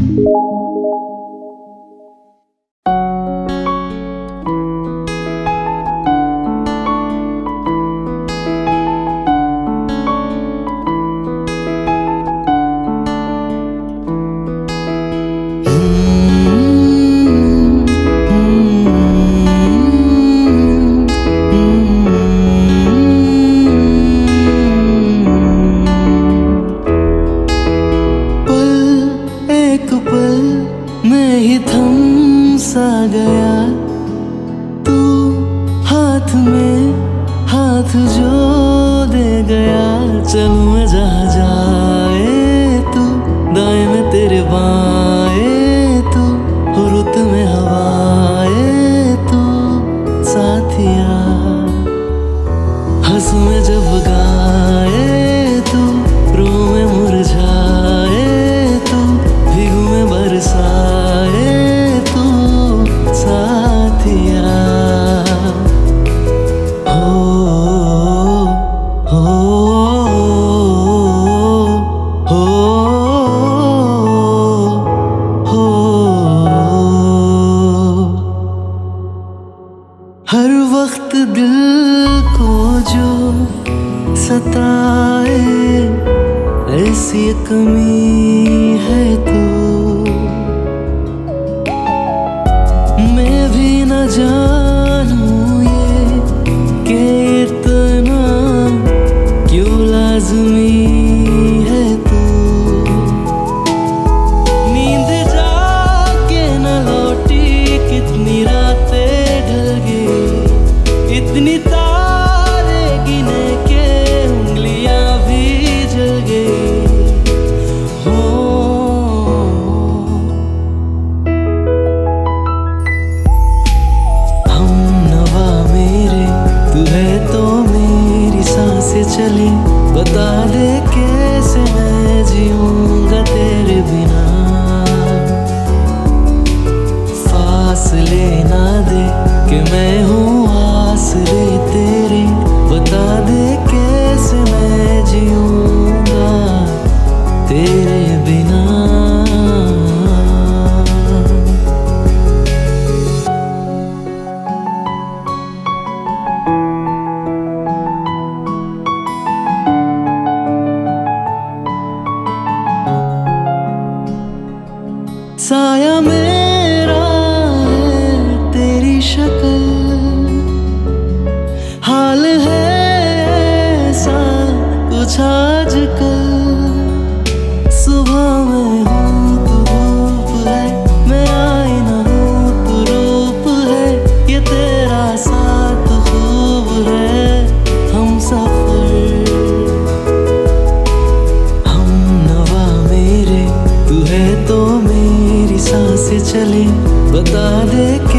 गया तू हाथ में हाथ जो दे गया। चलूं मैं जहाँ जाए तू, दाएं में तेरे बाएं तू, हो रुत में हवाए तू साथिया। हंसू में जब गाए तू, रूह में मुरझाए तू, भीगू में बरसाए तू साथिया। हर वक्त दिल को जो सताए ऐसी कमी है तू, मैं भी न जानूं ये कि इतना क्यों लाज़मी है तू। नींद जाके न लौटी कितनी रातें ढल गई, इतनी तारे गिने के उंगलियां भी जल गई। हो हम नवा मेरे, तू है तो मेरी सांसें चले। बता दे कैसे मैं जीऊंगा तेरे बिना, फासले ना दे कि मैं हूँ आसरे तेरे। बता दे कैसे मैं जीऊंगा तेरे बिना। साया मेरा है तेरी शक्ल, हाल है ऐसा कुछ आजकल। सुबह में हूँ तू धूप है, मैं आईना हूँ तू रूप है। ये तेरा साथ खूब है, हम सफर हम नवा मेरे, तू है तो मेरी सांसें चले। बता दे